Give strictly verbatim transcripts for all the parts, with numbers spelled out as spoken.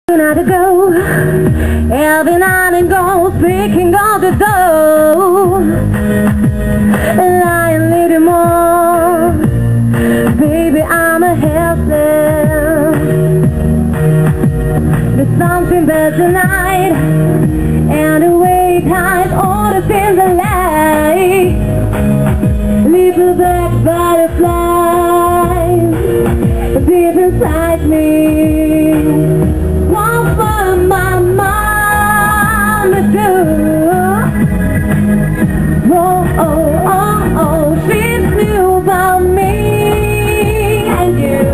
Not to go, every night and go, speaking of the door, lying a little more, baby, I'm a helpless. There's something better tonight, and the way it hides all the things I like. Little black butterflies deep inside me. My mama do. Oh, oh, oh, oh, she knew about me and you.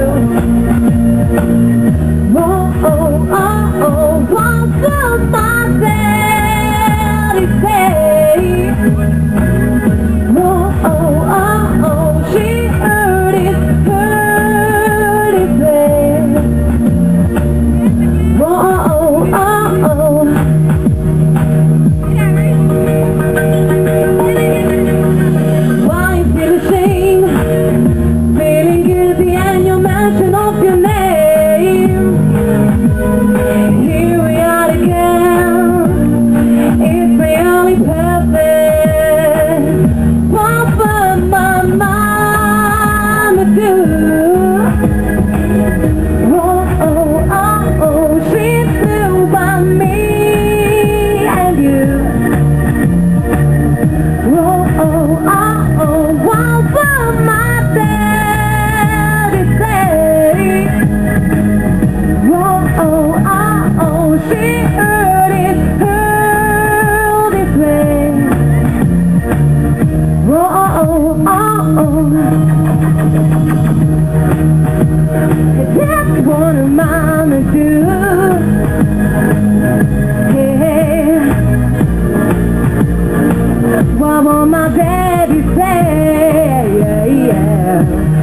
Oh, oh, oh, oh, what was my daddy say? Oh, oh, oh, oh, she heard it, heard it say. Oh, oh. Why you feel ashamed, feeling guilty, and you're mention of your name? Here we are again, it's really perfect. What would my mama do? Oh, oh, oh, oh, she knew about me and you. Oh, oh, oh, oh, what will my daddy say? Oh, oh, oh, oh, she heard it, heard it say. Oh, oh, oh, oh, that's what a mama do. Yeah. What will my daddy say? Yeah, yeah.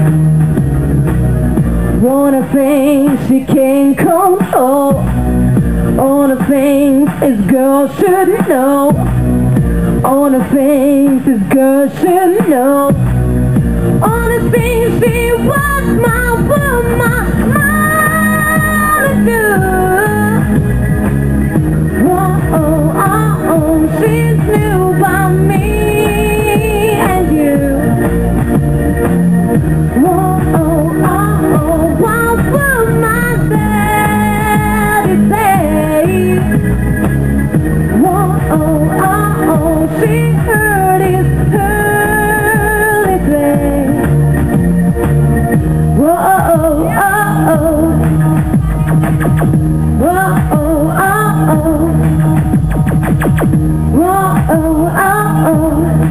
One of the things she can't control, all the things this girl should know, all the things this girl should know, all the things she wants my woman, mama do. Oh, oh, oh, oh, she knew about me and you. Oh, oh, oh, oh, what will my daddy say? Oh, oh, oh, oh, she heard it, heard it say. Oh, oh, oh, oh, oh, oh, oh, oh. Oh, oh, oh.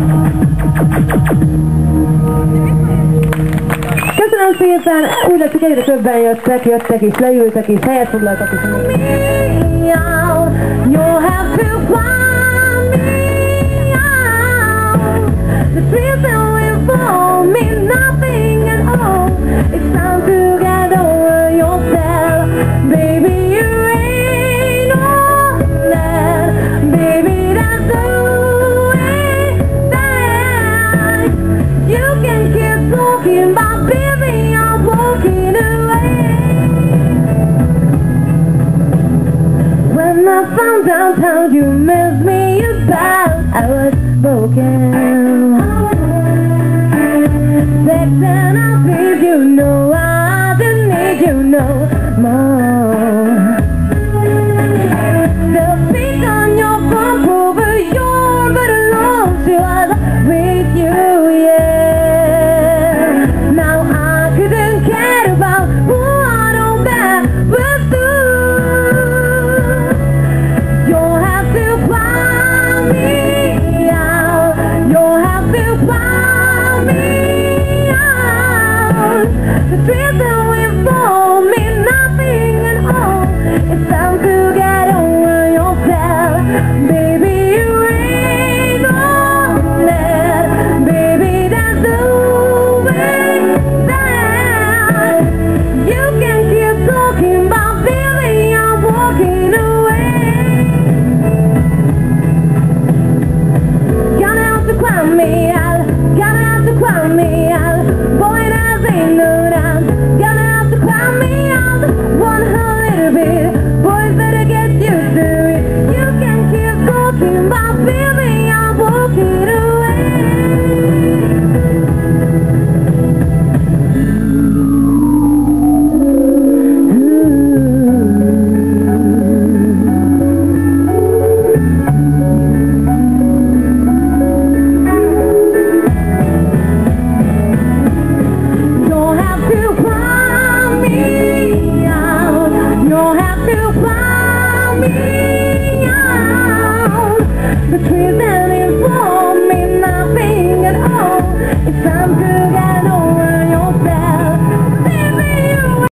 Köszönöm szépen, úgy látszik egyre többen jöttek, jöttek és leültek és helyet foglaltak és you'll have to find me out. The truth will for me nothing at all. It's time to get over yourself, baby. You ain't all that, baby. That's the way that you can keep talking about, baby. I'm walking away. When I found out how you messed me about, I was broken. Sex and I please you, know I didn't need you no more. The feet on your bump over your but alone till I was with you, yeah. Now I couldn't care about who I don't bear with you. You'll have to find me out. You'll have to find me out. The truth that will for me The trees